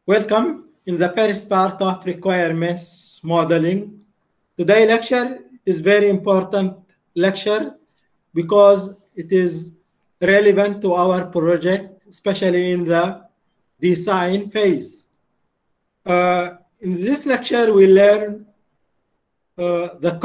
Welcome in the first part of requirements modeling. Today's lecture is very important lecture because it is relevant to our project, especially in the design phase. In this lecture, we learn the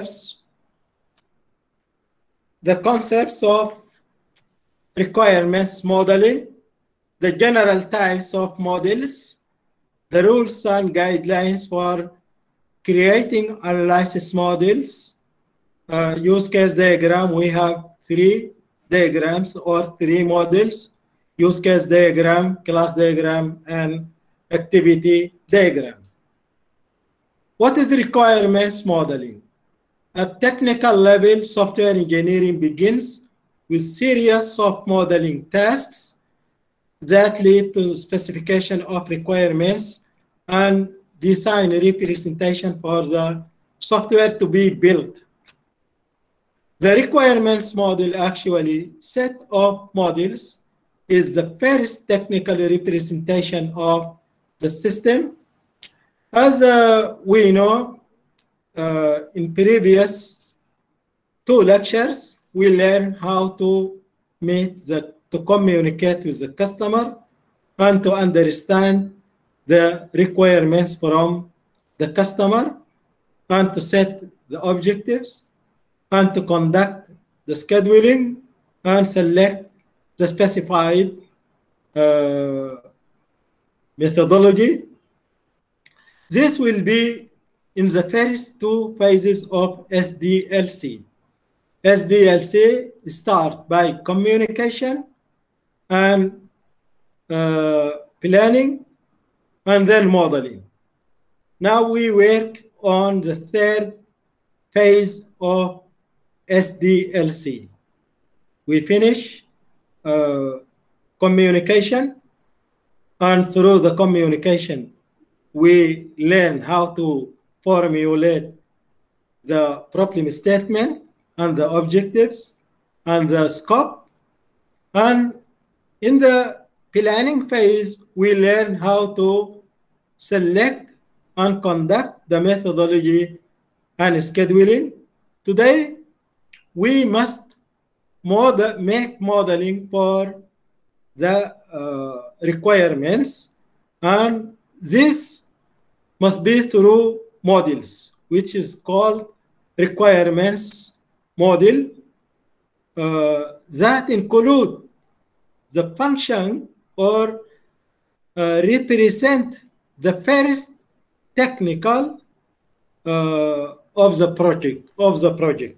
concepts of requirements modeling, the general types of models, the rules and guidelines for creating analysis models, use case diagram. We have 3 diagrams or 3 models: use case diagram, class diagram, and activity diagram. What is requirements modeling? At technical level, software engineering begins with series of modeling tasks that lead to specification of requirements and design representation for the software to be built. The requirements model, actually set of models, is the first technical representation of the system. As we know, in previous 2 lectures, we learned how to communicate with the customer and to understand the requirements from the customer and to set the objectives and to conduct the scheduling and select the specified methodology. This will be in the first 2 phases of SDLC. SDLC start by communication and planning and then modeling. Now we work on the 3rd phase of SDLC. We finish communication, and through the communication we learn how to formulate the problem statement and the objectives and the scope. And in the planning phase, we learn how to select and conduct the methodology and scheduling. Today, we must make modeling for the requirements, and this must be through models, which is called requirements model, that include the function or represent the first technical of the project.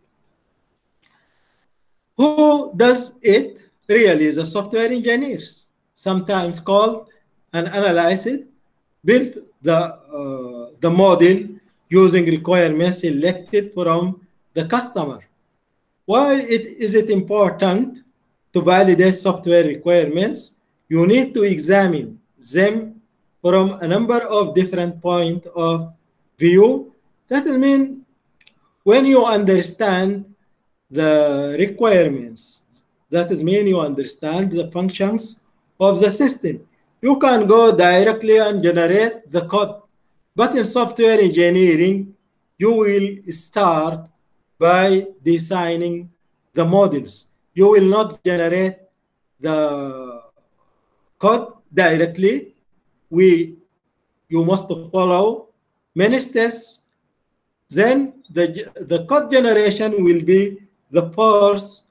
Who does it? Really, the software engineers, sometimes called and analyzed, built the model using requirements selected from the customer. Why is it important to validate software requirements? You need to examine them from a number of different points of view. That means when you understand the requirements, that means you understand the functions of the system. You can go directly and generate the code. But in software engineering, you will start by designing the models. You will not generate the code directly. You must follow many steps. Then the code generation will be the first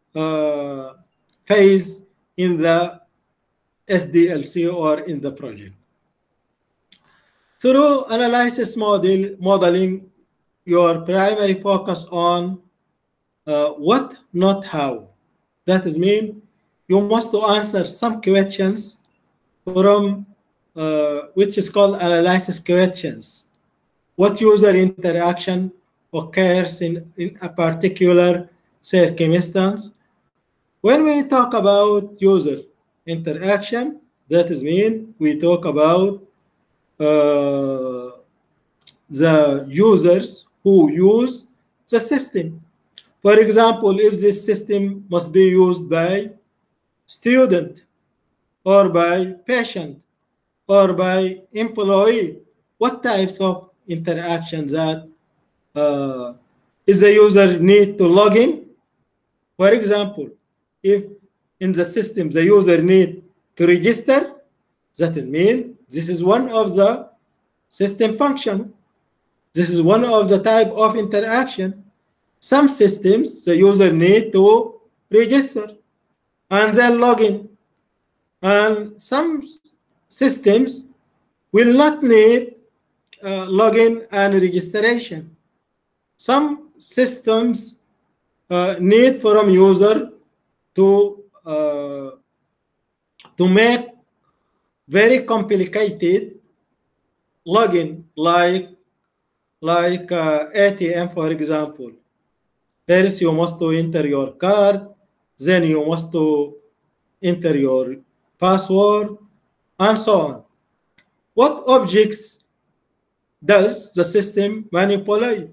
phase in the SDLC or in the project. Through analysis modeling, your primary focus on what, not how. That is mean you must answer some questions from which is called analysis questions. What user interaction occurs in a particular circumstance? When we talk about user interaction, that is mean we talk about the users who use the system. For example, if this system must be used by student or by patient or by employee? What types of interactions that is the user need to log in? For example, if in the system the user need to register, that is mean this is one of the system function. This is one of the type of interaction. Some systems the user need to register and then log in, and some systems will not need login and registration. Some systems need from user to make very complicated login, like ATM, for example. First, you must to enter your card, then you must to enter your password, and so on. What objects does the system manipulate?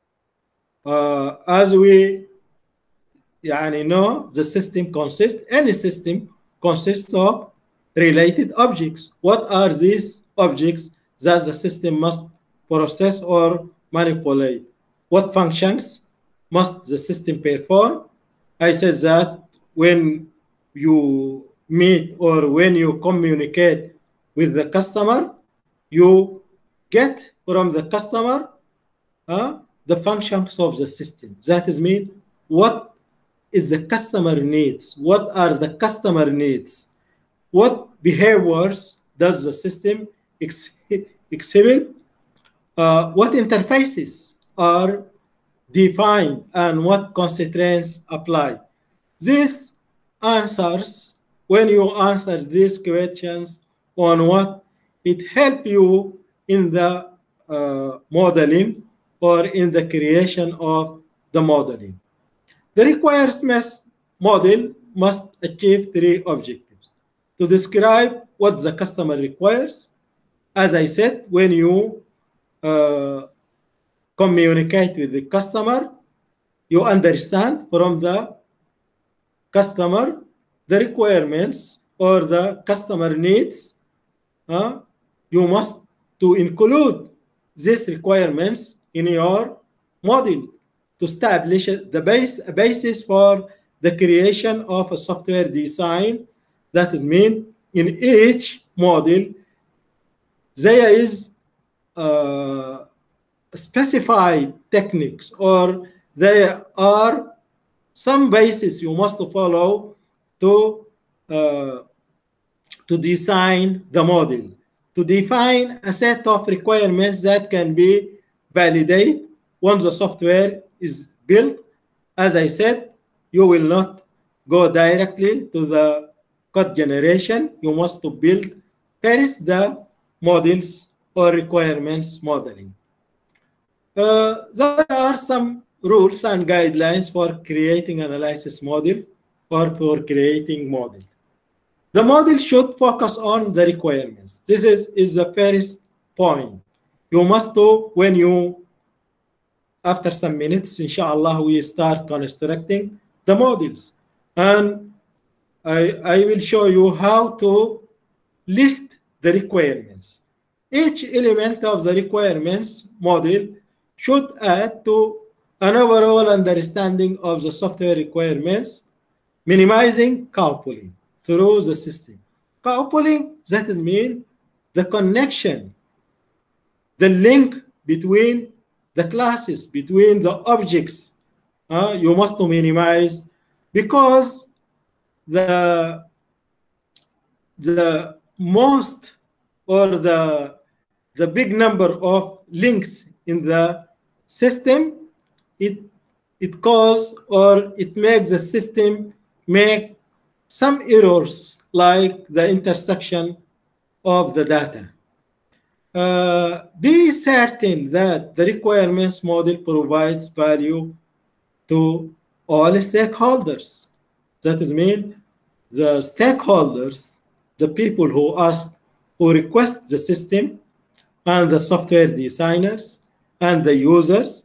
As we know, the system consists, any system consists of related objects. What are these objects that the system must process or manipulate? What functions must the system perform? I said that when you meet or when you communicate with the customer, you get from the customer the functions of the system. That is mean what is the customer needs? What are the customer needs? What behaviors does the system exhibit? What interfaces are defined and what constraints apply? These answers, when you answer these questions on what, it help you in the modeling or in the creation of the modeling. The requirements model must achieve three objectives: to describe what the customer requires. As I said, when you communicate with the customer, you understand from the customer the requirements or the customer needs. You must to include these requirements in your model to establish the basis for the creation of a software design. That is mean in each model there is specified techniques, or there are some basis you must follow to design the model, to define a set of requirements that can be validated once the software is built. As I said, you will not go directly to the code generation. You must to build first the models or requirements modeling. There are some rules and guidelines for creating analysis model or for creating model. The model should focus on the requirements. This is the first point. You must do when you, after some minutes, inshallah, we start constructing the models. And I will show you how to list the requirements. Each element of the requirements model should add to an overall understanding of the software requirements, minimizing coupling through the system. Coupling, that is mean the connection, the link between the classes, between the objects. You must minimize, because the most or the big number of links in the system, it cause or it makes the system make some errors, like the intersection of the data. Be certain that the requirements model provides value to all stakeholders. That is mean the stakeholders, the people who ask, who request the system, and the software designers and the users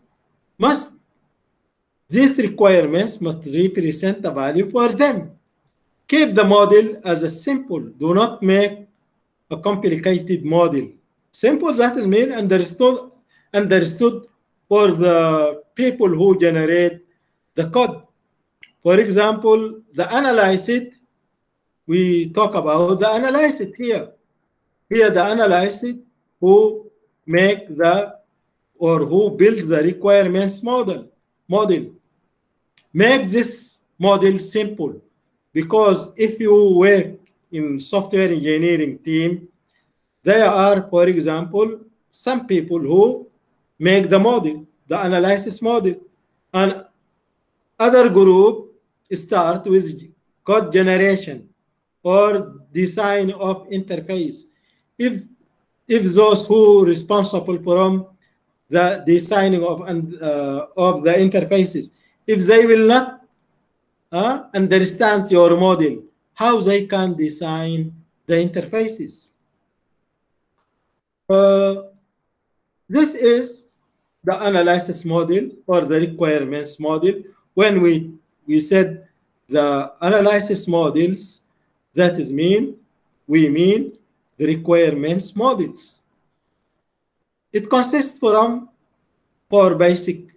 these requirements must represent a value for them. Keep the model as a simple. Do not make a complicated model. Simple, that is mean understood for the people who generate the code. For example, the analysis, we talk about the analysis here. Here the analysis who make the or who build the requirements model. Make this model simple, because if you work in software engineering team, there are, for example, some people who make the model, the analysis model, and other group start with code generation or design of interface. If those who responsible from the designing of the interfaces, if they will not understand your model, how they can design the interfaces? This is the analysis model or the requirements model. When we said the analysis models, that is we mean the requirements models. It consists from 4 basic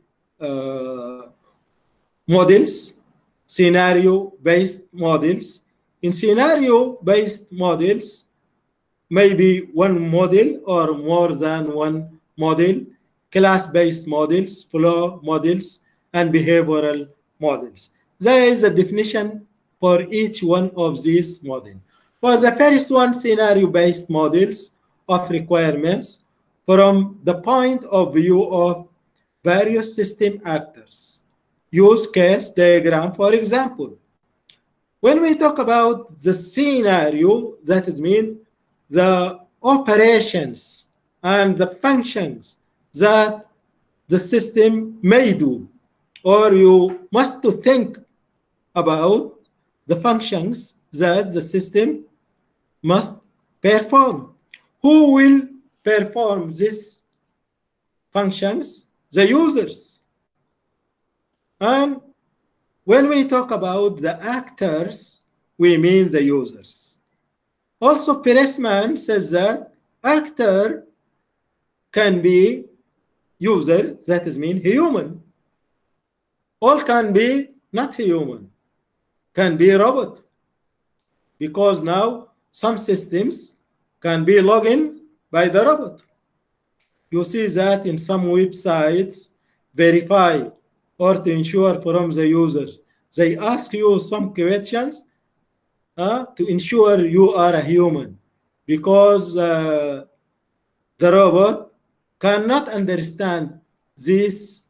models, scenario-based models. In scenario-based models, maybe one model or more than one model, class-based models, flow models, and behavioral models. There is a definition for each one of these models. For the first one, scenario-based models of requirements from the point of view of various system actors. Use case diagram, for example. When we talk about the scenario, that is mean the operations and the functions that the system may do, or you must to think about the functions that the system must perform. Who will perform these functions? The users. And when we talk about the actors, we mean the users. Also, Pressman says that actor can be user, that is mean human. All can be not human, can be robot. Because now some systems can be logged in by the robot. You see that in some websites, verify or to ensure from the user. They ask you some questions to ensure you are a human, because the robot cannot understand this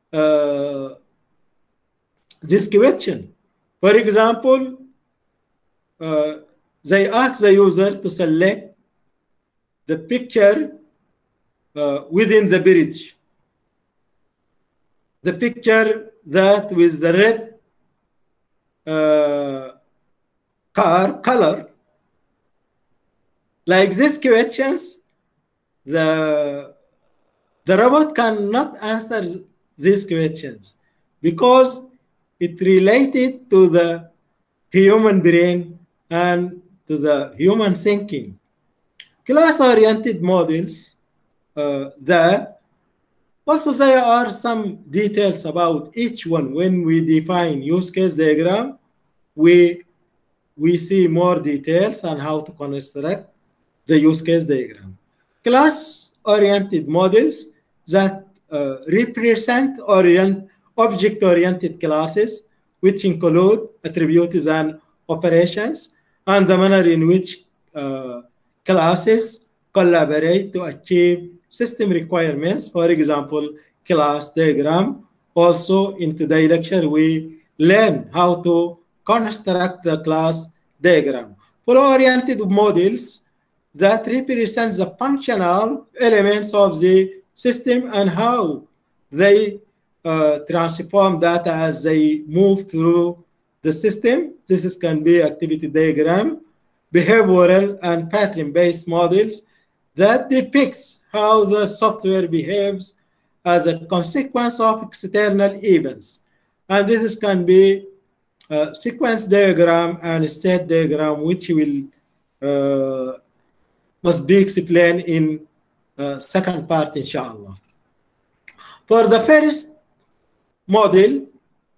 question. For example, they ask the user to select the picture within the bridge. The picture that with the red car color. Like these questions, the robot cannot answer these questions because it related to the human brain and to the human thinking. Class-oriented models that also there are some details about each one. When we define use case diagram, we see more details on how to construct the use case diagram. Class-oriented models that represent object-oriented classes, which include attributes and operations, and the manner in which classes collaborate to achieve system requirements. For example, class diagram. Also, in today's lecture, we learn how to construct the class diagram. Flow-oriented models that represent the functional elements of the system and how they transform data as they move through the system. This can be activity diagram. Behavioral and pattern-based models that depicts how the software behaves as a consequence of external events. And this can be sequence diagram and state diagram, which will must be explained in second part, inshallah. For the first model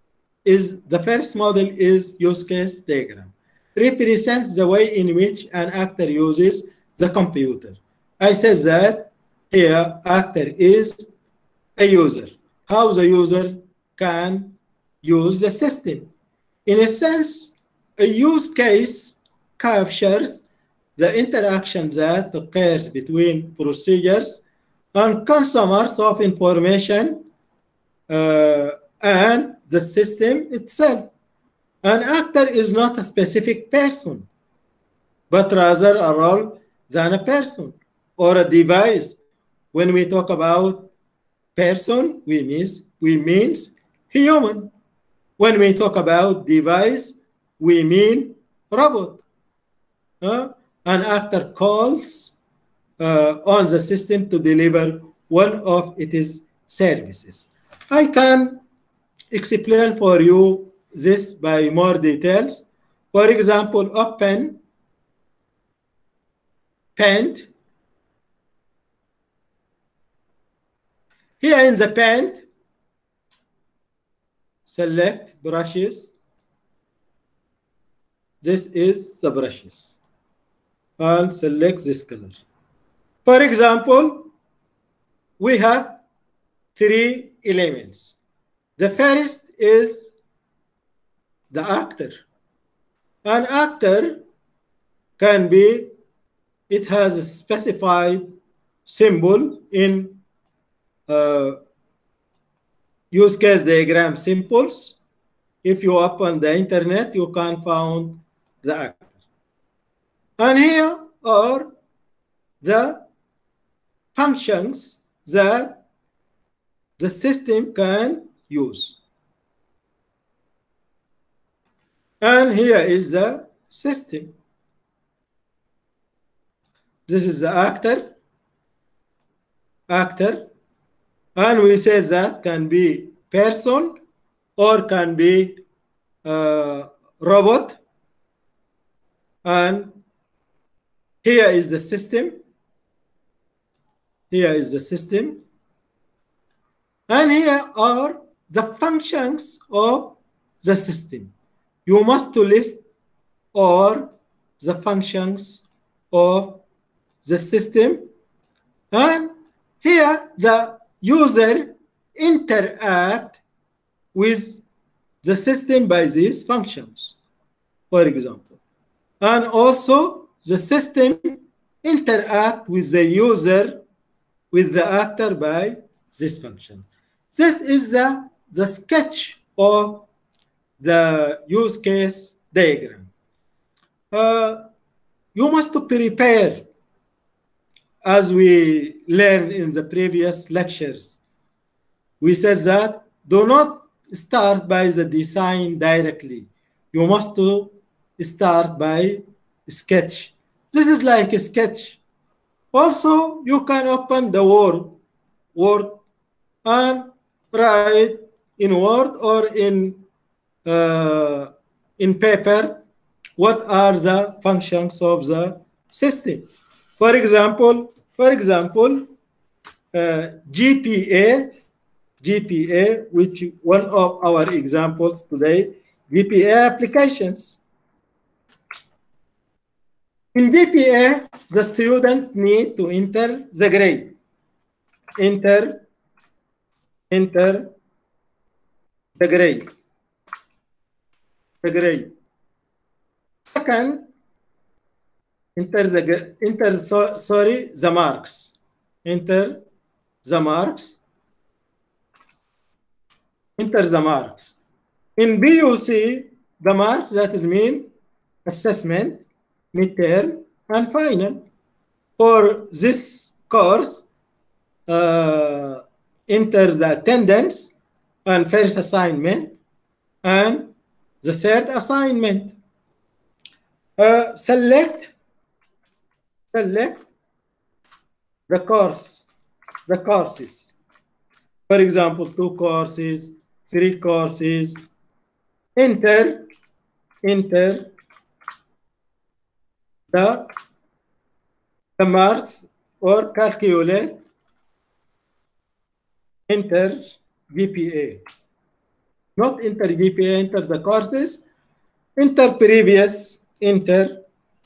is use case diagram. Represents the way in which an actor uses the computer. I said that here actor is a user. How the user can use the system. In a sense, a use case captures the interaction that occurs between procedures and consumers of information and the system itself. An actor is not a specific person, but rather a role than a person or a device. When we talk about person, we mean human. When we talk about device, we mean robot. An actor calls on the system to deliver one of its services. I can explain for you this by more details. For example, open paint. Here in the paint, select brushes. This is the brushes. And select this color. For example, we have 3 elements. The first is the actor. An actor can be, it has a specified symbol in use case diagram symbols. If you open the internet, you can find the actor. And here are the functions that the system can use. And here is the system. This is the actor. And we say that can be person or can be robot. And here is the system. Here is the system. And here are the functions of the system. You must list all the functions of the system. And here the user interact with the system by these functions, for example. And also the system interact with the user, with the actor by this function. This is the sketch of the use case diagram. You must prepare, as we learned in the previous lectures. We said that do not start by the design directly. You must start by sketch. This is like a sketch. Also, you can open the Word and write in Word or in paper what are the functions of the system. For example, GPA, which one of our examples today, GPA applications. In GPA, the student need to enter the grade. Enter the grade. Second, enter the marks. Enter the marks. In BUC, the marks that is mean assessment, midterm, and final. For this course, enter the attendance and first assignment and the third assignment. Select the courses. For example, 2 courses, 3 courses. Enter the the marks or calculate enter GPA. Not enter GPA, enter the courses, enter previous, enter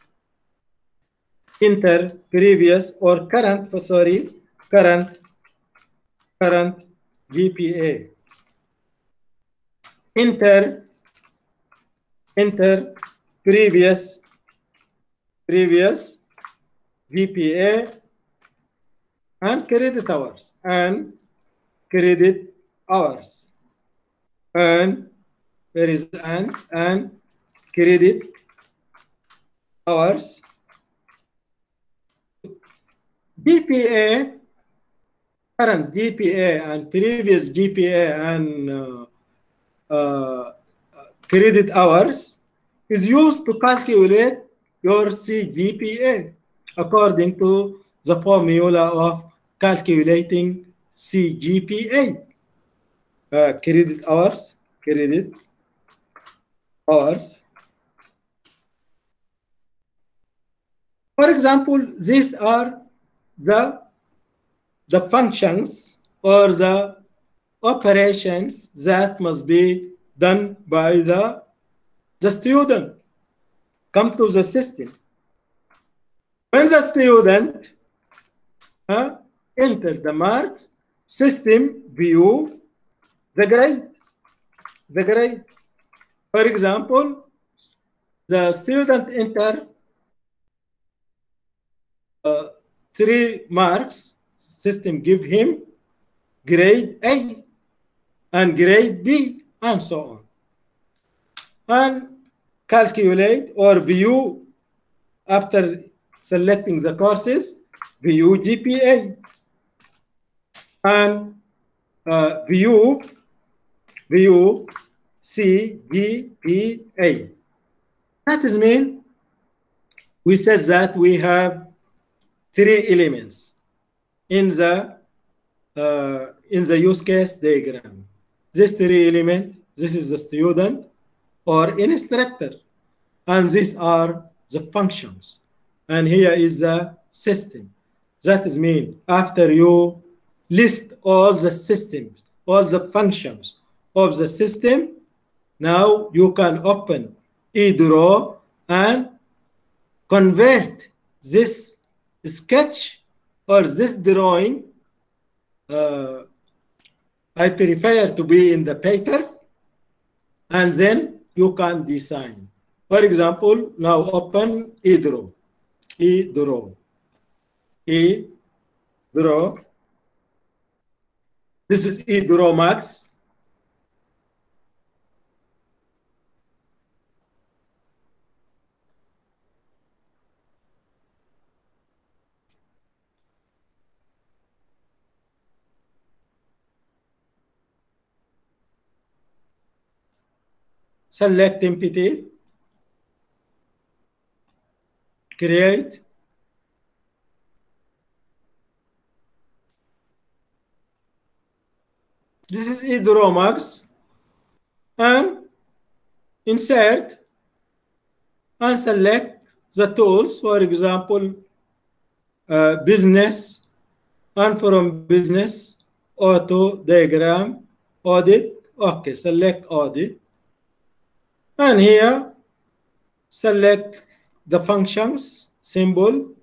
previous or current, sorry, current GPA. Enter previous GPA and credit hours and there is and credit hours. GPA, current GPA and previous GPA and credit hours is used to calculate your CGPA according to the formula of calculating CGPA. Credit hours. For example, these are the functions or the operations that must be done by the student. Come to the system. When the student enter the marks, system view the grade. For example, the student enter 3 marks, system give him grade A and grade B and so on. And calculate or view after selecting the courses, view GPA and view CGPA. That is mean we said that we have 3 elements in the use case diagram. This 3 elements, this is the student or instructor, and these are the functions. And here is the system. That is mean after you list all the systems, all the functions of the system, now you can open eDraw and convert this sketch or this drawing. I prefer to be in the paper, and then you can design. For example, now open eDraw. This is eDraw Max. Select MPT, create, this is eDraw Max, and insert and select the tools, for example, business, and from business, auto, diagram, audit. Okay, select audit. And here, select the functions, symbol,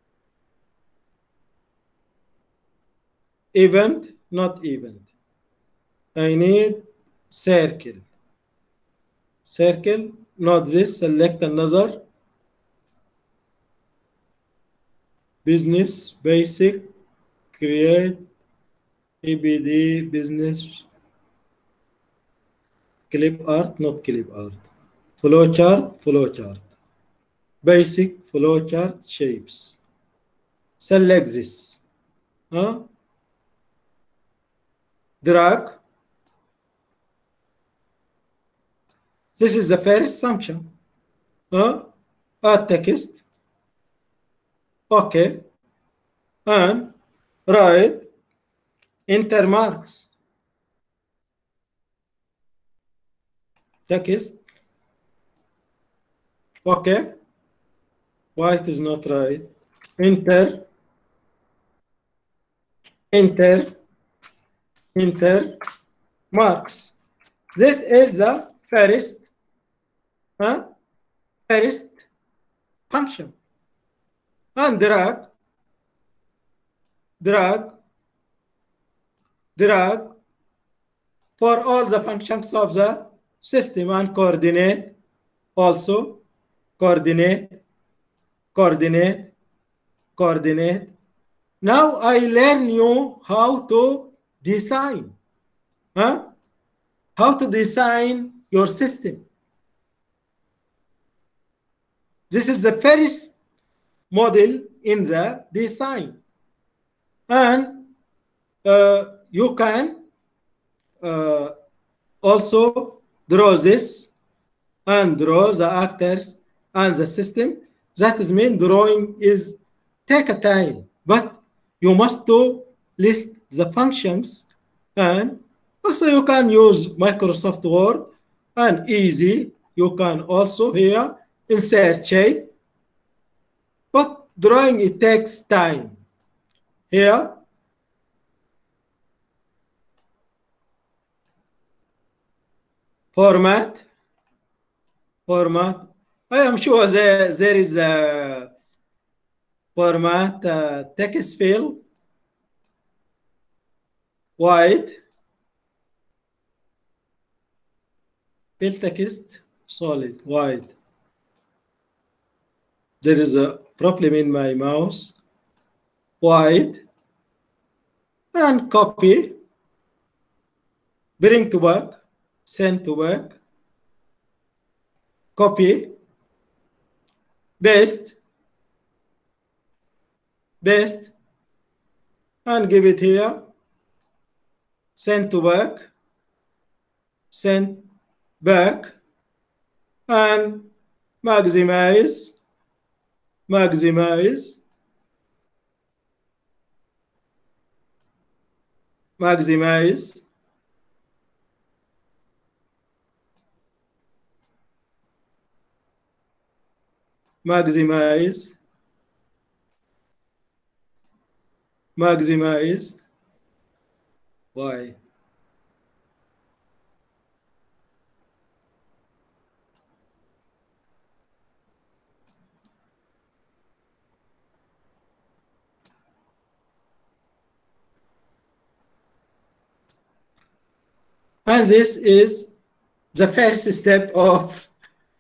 event, not event. I need circle, not this, select another, business, basic, create, EBD, business, clip art, not clip art. Flowchart. Basic flowchart shapes. Select this. Drag. This is the first function. Add text. Okay. And write enter marks. Text. Okay. Why it is not right? enter, enter, enter marks. This is the first function. And drag, for all the functions of the system, and coordinate also, coordinate. Now I learn you how to design, how to design your system. This is the first model in the design, and you can also draw this and draw the actors and the system. That is mean drawing is take a time, but you must to list the functions, and also you can use Microsoft Word, and easy you can also here insert shape, but drawing it takes time. Here format. I am sure there is a format text field, white, fill text, solid, white. There is a problem in my mouse. White, and copy, bring to back, send to back, copy, paste, and give it here, send to back, send back, and maximize, why? And this is the first step of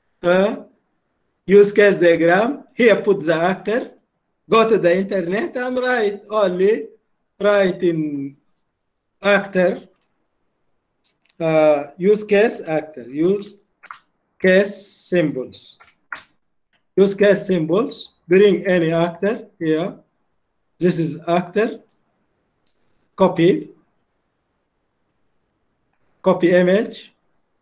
use case diagram. Here put the actor, go to the internet and write in actor, use case actor, use case symbols, bring any actor here. This is actor, copy image,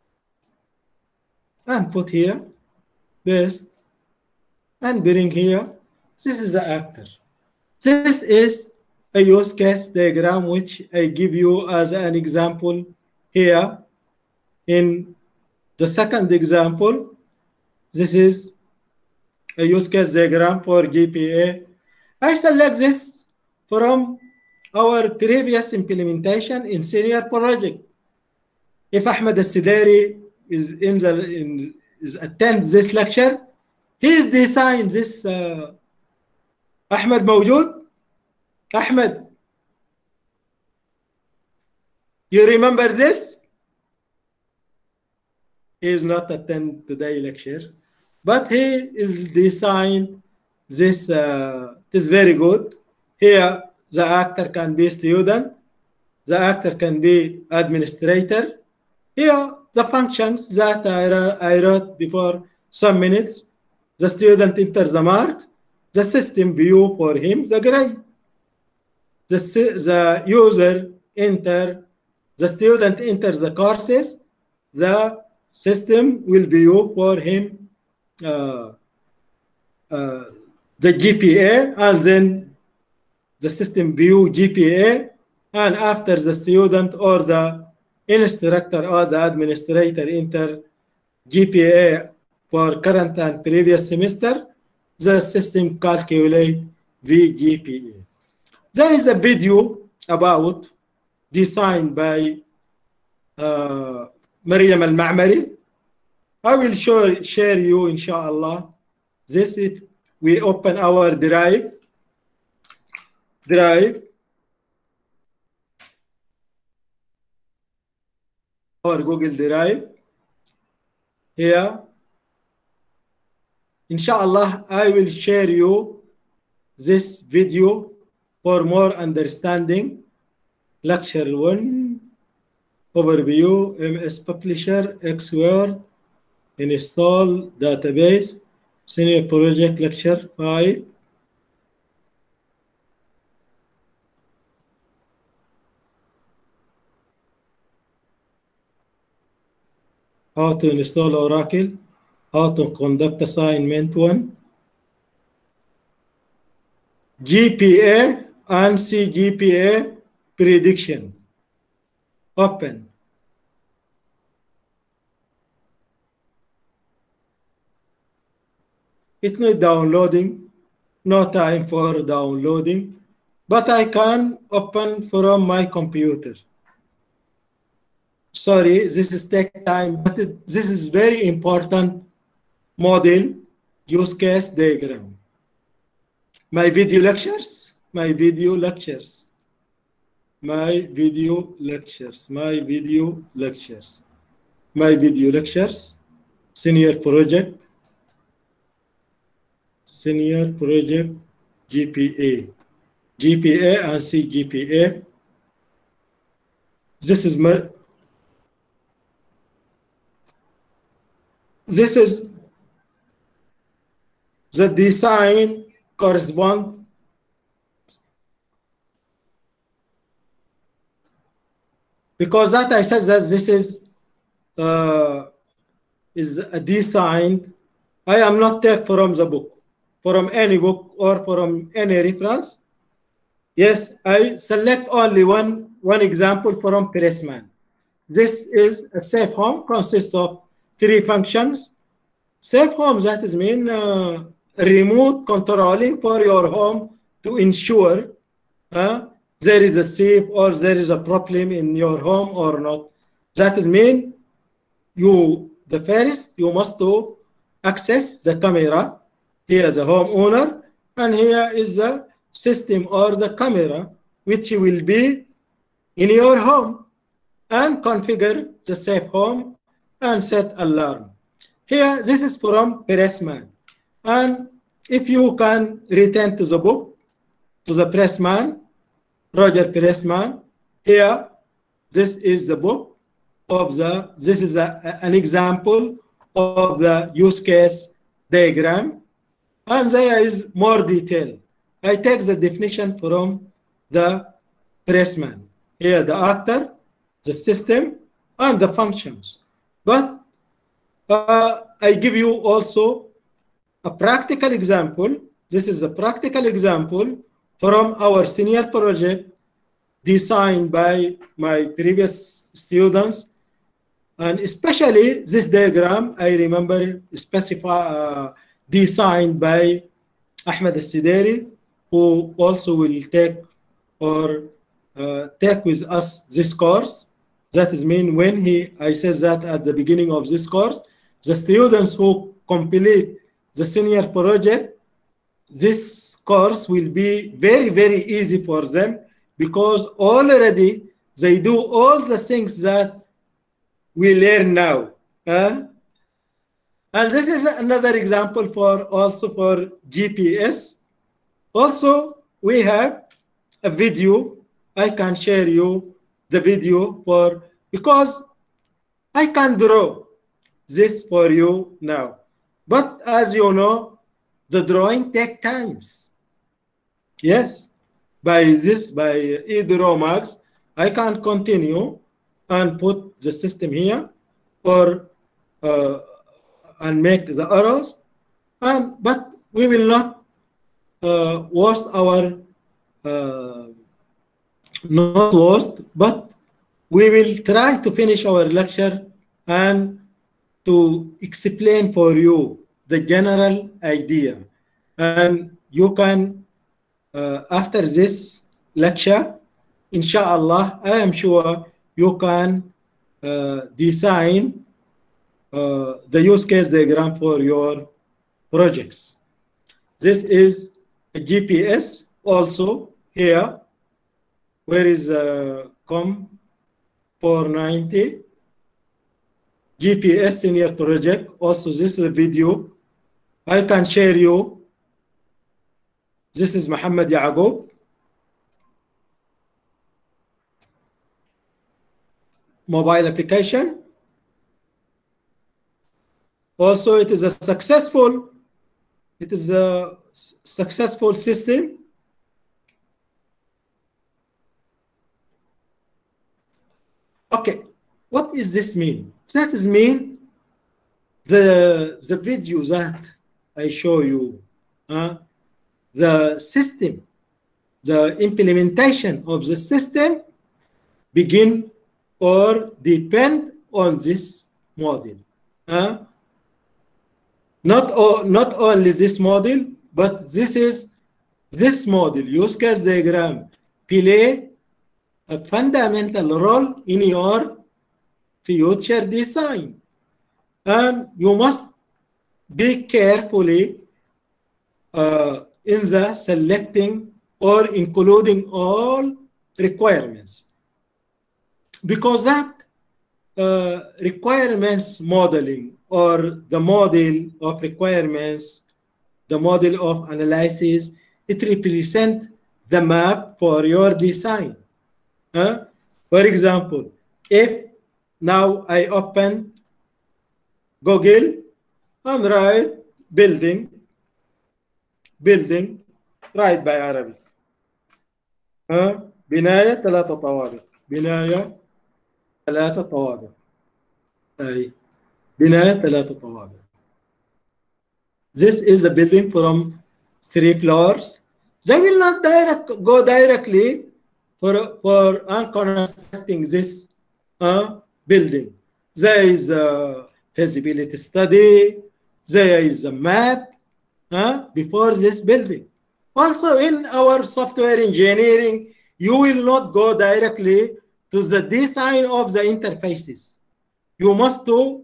and put here, paste, and bring here. This is the actor. This is a use case diagram which I give you as an example here. In the second example, this is a use case diagram for GPA. I select this from our previous implementation in senior project. If Ahmed Al-Sidari is attend this lecture, he is designed this. Ahmed موجود? Ahmed, you remember this? He is not attend today lecture, but he is designed this. It is very good. Here, the actor can be student, the actor can be administrator. Here, the functions that I wrote before some minutes. The student enters the marks, the system view for him the grade. The user the student enters the courses, the system will view for him the GPA, and then the system view GPA, and after the student or the instructor or the administrator enter GPA for current and previous semester, the system calculate VGPA. There is a video about designed by Maryam Al-Ma'mari. I will share you, inshallah. This if we open our drive, our Google Drive. Here, inshallah, I will share you this video for more understanding. Lecture 1, overview, MS Publisher, Xword, install database, senior project lecture 5. How to install Oracle, how to conduct assignment 1, GPA and CGPA prediction. Open. It's not downloading, no time for downloading, but I can open from my computer. Sorry, this is take time, but this is very important model use case diagram. My video lectures, my video lectures, my video lectures, my video lectures, my video lectures, senior project, GPA, GPA and CGPA. This is the design correspond because that I said that this is a design. I am not take from the book, from any book or from any reference. Yes, I select only one example from Pressman. This is a safe home, consists of 3 functions. Safe home, that is mean remote controlling for your home to ensure there is a safe or there is a problem in your home or not. That is mean the first you must to access the camera. Here the homeowner, and here is the system or the camera which will be in your home, and configure the safe home and set alarm. Here, this is from Pressman. And if you can return to the book, to the Pressman, Roger Pressman, here, this is the book of this is an example of the use case diagram. And there is more detail. I take the definition from the Pressman. Here, the actor, the system, and the functions. But I give you also a practical example. This is a practical example from our senior project designed by my previous students. And especially this diagram, I remember designed by Ahmed Al-Sideri, who also will take with us this course. That is mean when I said that at the beginning of this course, the students who complete the senior project, this course will be very, very easy for them because already they do all the things that we learn now. And this is another example also for GPS. Also, we have a video. I can share you the video because I can draw this for you now. But as you know, the drawing takes times. Yes, by eDrawMax, I can continue and put the system here or and make the arrows, but we will not waste our not waste, but we will try to finish our lecture and to explain for you the general idea, and you can after this lecture, inshallah, I am sure you can design the use case diagram for your projects. This is a GPS also here. Where is COM 490 GPS in your project? Also, this is a video I can share you. This is Muhammad Yaqub. Mobile application. Also, it is a successful system. Okay, what does this mean? That is mean the video that I show you, the system, the implementation of the system begin or depend on this model. Not only this model, but this model, use case diagram, play a fundamental role in your future design. And you must be carefully in the selecting or including all requirements, because that requirements modeling or the model of requirements, the model of analysis, it represents the map for your design. For example, if now I open Google and write building, write by Arabic. بناية 3 طوابق. بناية 3 طوابق. أي بناية 3 طوابق. This is a building from 3 floors. They will not go directly for constructing this building. There is a feasibility study. There is a map before this building. Also, in our software engineering, you will not go directly to the design of the interfaces. You must to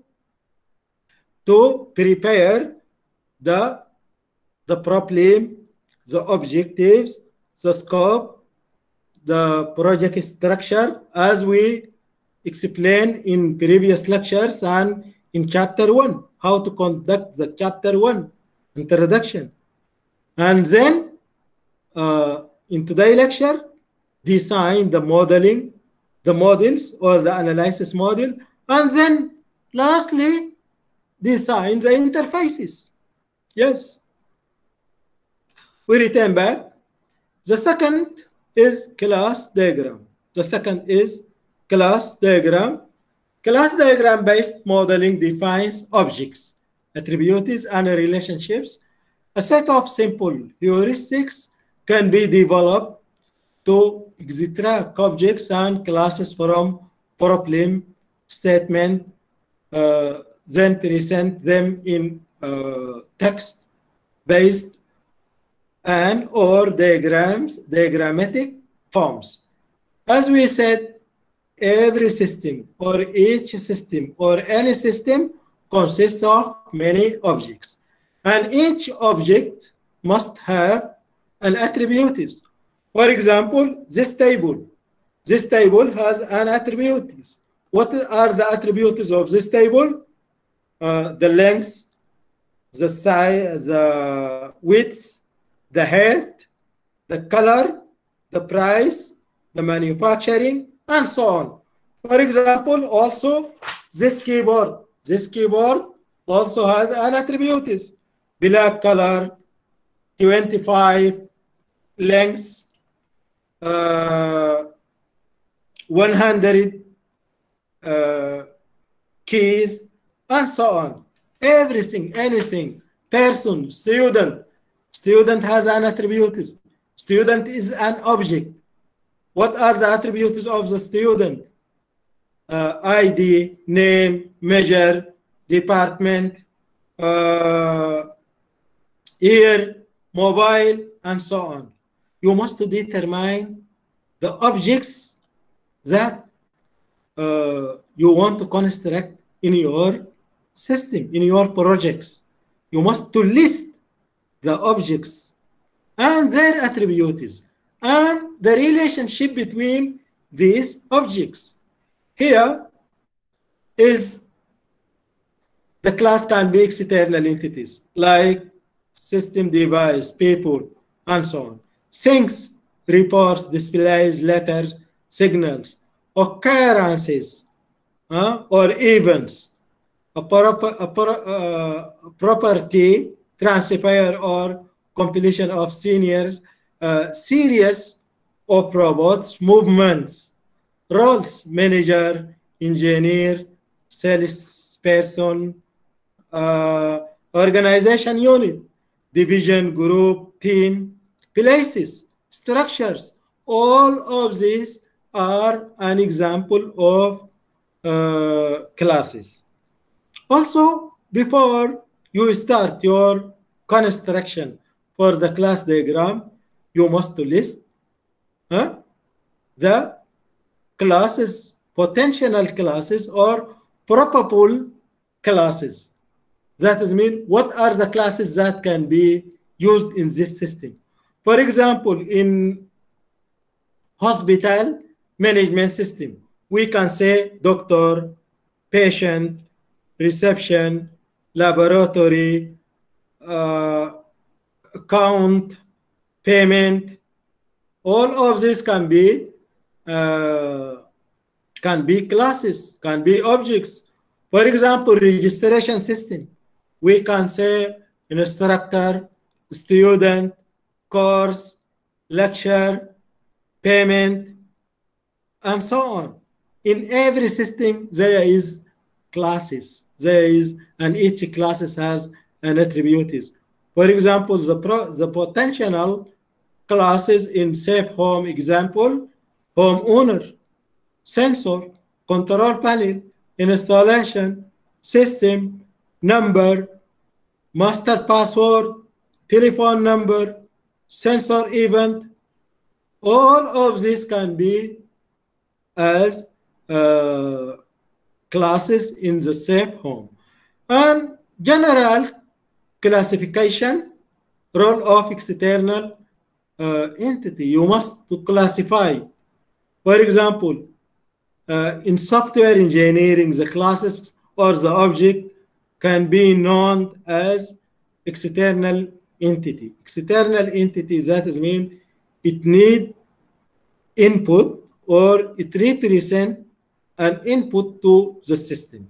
prepare the problem, the objectives, the scope, the project structure, as we explained in previous lectures and in chapter 1, how to conduct the chapter 1 introduction. And then in today's lecture, design the modeling, the models or the analysis model, and then lastly, design the interfaces. Yes. We return back. The second is class diagram. The second is class diagram. Class diagram based modeling defines objects, attributes, and relationships. A set of simple heuristics can be developed to extract objects and classes from problem statement, then present them in text-based and or diagrammatic forms. As we said, every system or each system or any system consists of many objects, and each object must have an attribute. For example, this table has an attribute. What are the attributes of this table? The length, the size, the width, the height, the color, the price, the manufacturing, and so on. For example, also this keyboard also has an attribute: black color, 25 length, 100 keys, and so on. Everything, anything, person, student has an attribute. Student is an object. What are the attributes of the student? ID, name, major, department, year, mobile, and so on. you must determine the objects that you want to construct in your system, in your projects. You must to list the objects and their attributes and the relationship between these objects. Here is the class can be external entities like system, device, people, and so on. Things, reports, displays, letters, signals, occurrences, or events, property, transfer, or completion of senior series of robots, movements, roles, manager, engineer, salesperson, organization unit, division, group, team, places, structures. All of these are an example of classes. Also, before you start your construction for the class diagram, you must list the classes, potential classes or probable classes. That is mean, what are the classes that can be used in this system? For example, in hospital management system, we can say doctor, patient, reception, laboratory, account, payment. All of this can be classes, can be objects. For example, registration system. We can say instructor, student, course, lecture, payment, and so on. In every system, there is classes. There is, and each classes has an attributes. For example, the potential classes in safe home example, homeowner, sensor, control panel, installation, system, number, master password, telephone number, sensor event. All of this can be as classes in the safe home. And general classification, role of external entity. You must to classify. For example, in software engineering, the classes or the object can be known as external entity. External entity, that is mean it need input or it represent an input to the system.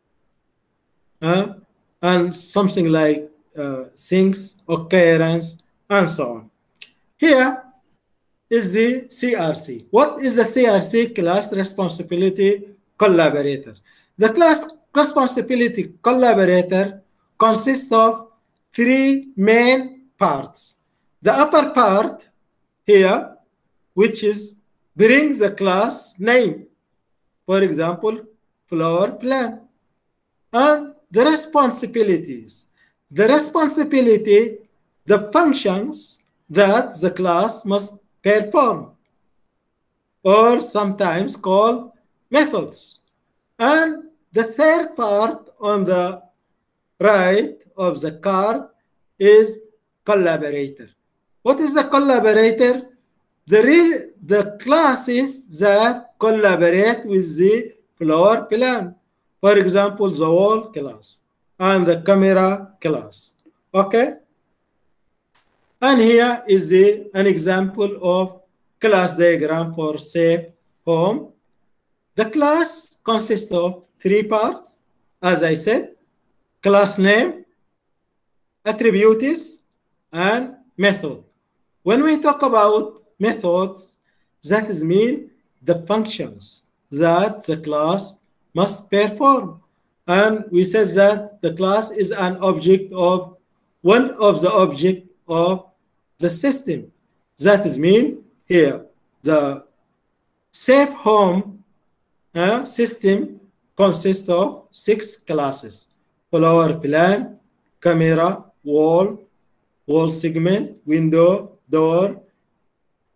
And something like things, occurrence, and so on. Here is the CRC. What is the CRC? Class Responsibility Collaborator. The class responsibility collaborator consists of three main parts. The upper part here, which is bring the class name. For example, floor plan. And the responsibilities. The responsibility, the functions that the class must perform, or sometimes called methods. And the third part on the right of the card is collaborator. What is the collaborator? The classes that collaborate with the floor plan. For example, the wall class and the camera class. Okay? And here is an example of class diagram for safe home. The class consists of three parts, as I said: class name, attributes, and method. When we talk about methods, that is mean the functions that the class must perform. And we said that the class is an object of one of the object of the system. That is mean here the safe home system consists of 6 classes: floor plan, camera, wall segment, window, door,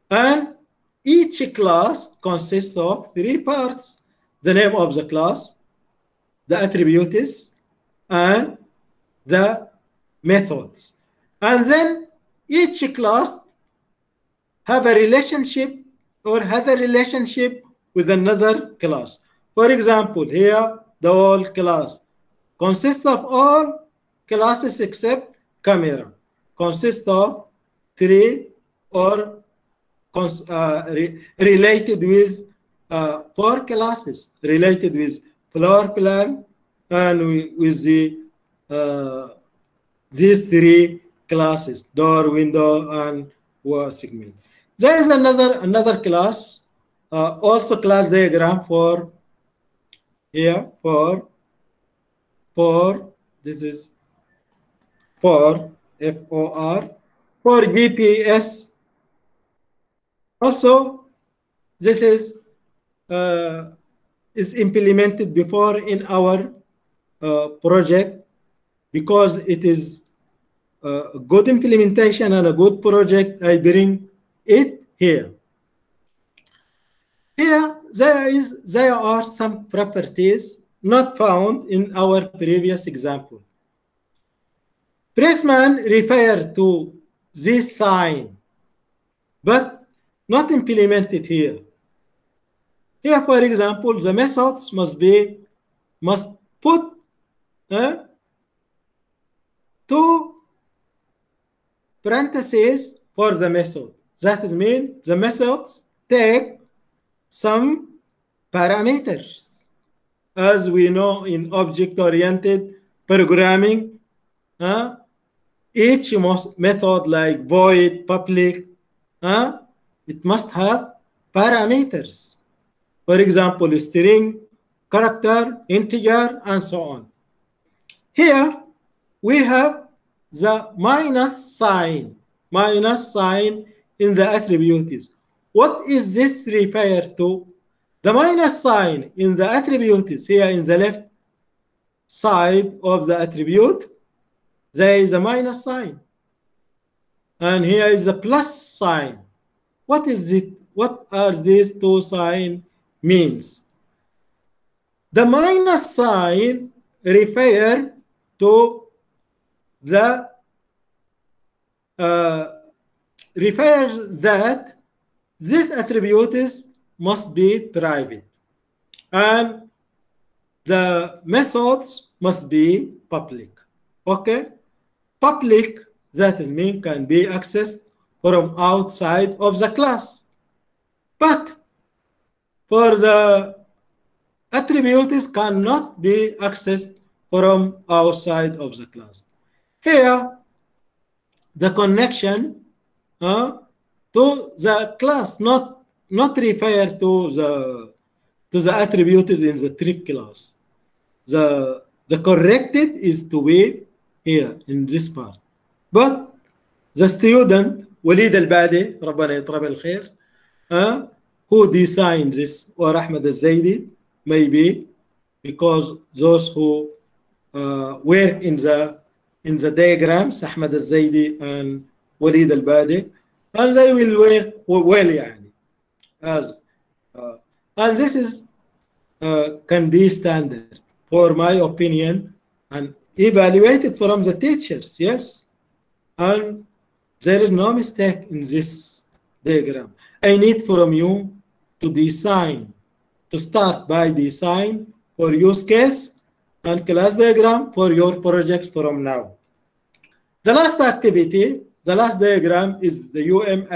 And each class consists of three parts: the name of the class, the attributes, and the methods. And then each class have a relationship or has a relationship with another class. For example, here the whole class consists of all classes except camera, consists of three or related with four classes, related with floor plan and with the these three classes: door, window, and wall segment. There is another class, also class diagram for here for this is for for GPS. Also, this is implemented before in our project, because it is a good implementation and a good project. I bring it here. Here there are some properties not found in our previous example. Pressman referred to this sign, but not implemented here. Here, for example, the methods must put two parentheses for the method. That is mean the methods take some parameters. As we know in object-oriented programming, each method like void, public, it must have parameters. For example, string, character, integer, and so on. Here we have the minus sign in the attributes. What is this refer to? The minus sign in the attributes here in the left side of the attribute, there is a minus sign. And here is a plus sign. What is it? What are these two signs means? The minus sign refer to the refers that this attributes must be private and the methods must be public. Okay, public, that is mean can be accessed from outside of the class, but for the attributes cannot be accessed from outside of the class. Here the connection to the class not refer to the attributes in the trip class. The corrected is to be here in this part. But the student Walid Al-Badi, ربنا يطرب الخير, who designed this, or Ahmed Al-Zaidi, maybe, because those who were in the diagrams, Ahmed Al-Zaidi and Walid Al-Badi, and they will work well, يعني, as and this is can be standard, for my opinion, and evaluated from the teachers, yes, and there is no mistake in this diagram. I need from you to design, to start by design for use case and class diagram for your project from now. The last activity, the last diagram is the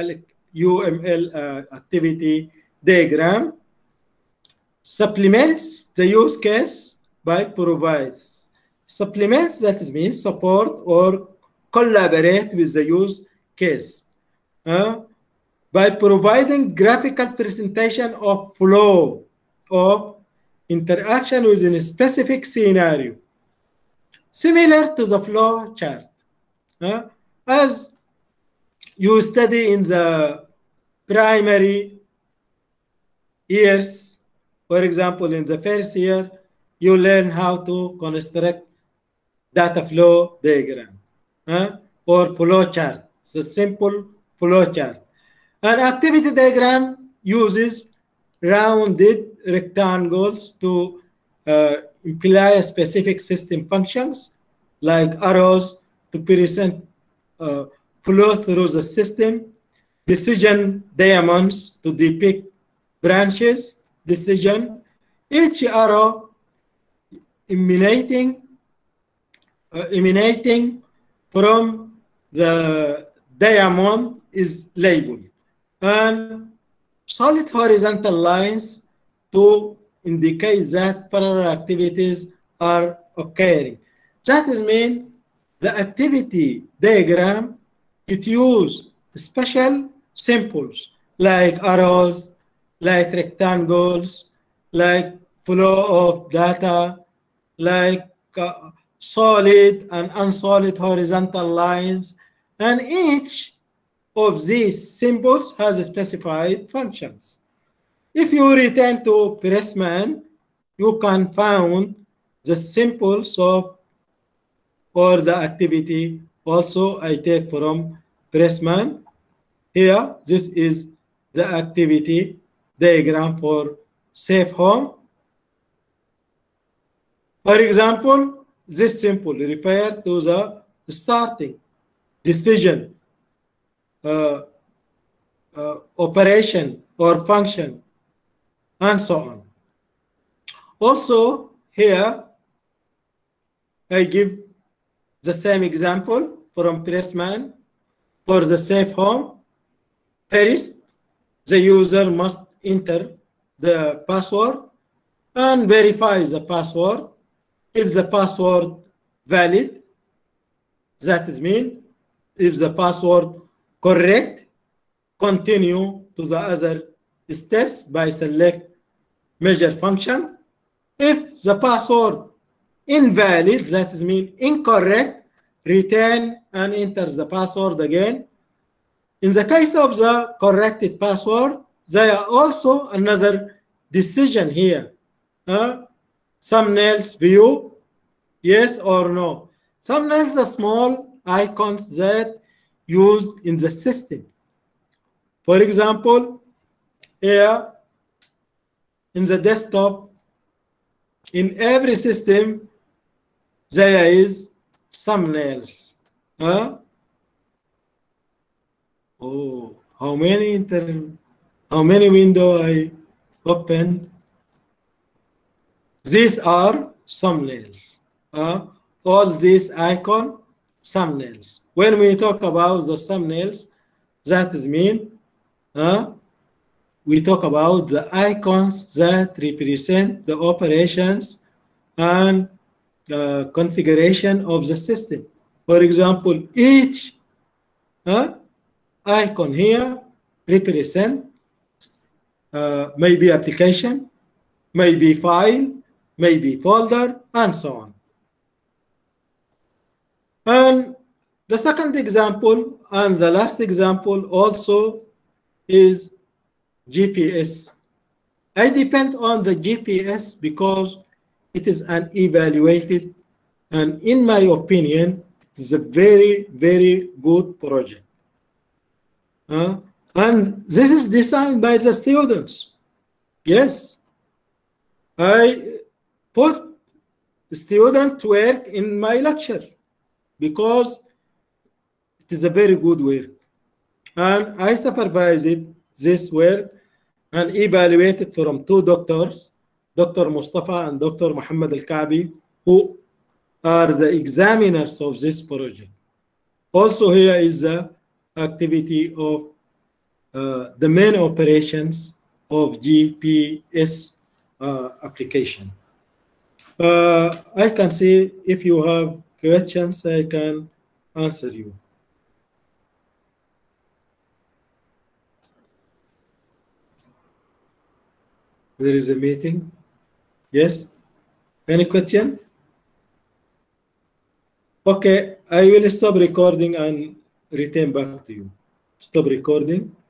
UML activity diagram. Supplements the use case by provides. Supplements, that is means support or collaborate with the use case by providing graphical presentation of flow of interaction within a specific scenario, similar to the flow chart. As you study in the primary years, for example, in the first year, you learn how to construct data flow diagram or flow chart. It's a simple flow chart. An activity diagram uses rounded rectangles to imply specific system functions, like arrows to present flow through the system, decision diamonds to depict branches, decision, each arrow emanating from the diamond is labeled, and solid horizontal lines to indicate that parallel activities are occurring. That is mean the activity diagram, it uses special symbols like arrows, like rectangles, like flow of data, like solid and unsolid horizontal lines, and each of these symbols has specified functions. If you return to Pressman, you can find the symbols of or the activity. Also, I take from Pressman. Here, this is the activity diagram for safe home. For example, this symbol refers to the starting, decision, operation or function, and so on. Also, here I give the same example from Pressman for the safe home. First, the user must enter the password and verify the password. If the password valid, that is mean if the password correct, continue to the other steps by select measure function. If the password invalid, that is mean incorrect, return and enter the password again. In the case of the corrected password, there are also another decision here. Thumbnails view, yes or no. Thumbnails are small icons that used in the system. For example, here in the desktop, in every system, there is thumbnails. Oh, how many windows I opened? These are thumbnails. All these icon thumbnails. When we talk about the thumbnails, that is mean we talk about the icons that represent the operations and the configuration of the system. For example, each icon here represent maybe application, maybe file, maybe folder, and so on. And the second example and the last example also is GPS. I depend on the GPS because it is an evaluated, and in my opinion, it is a very, very good project. And this is designed by the students. Yes, I put student work in my lecture because it is a very good work. And I supervised this work and evaluated from two doctors, Dr. Mustafa and Dr. Muhammad Al-Kaabi, who are the examiners of this project. Also here is the activity of the main operations of GPS application. I can see if you have questions, I can answer you. There is a meeting. Yes? Any question? Okay, I will stop recording and return back to you. Stop recording.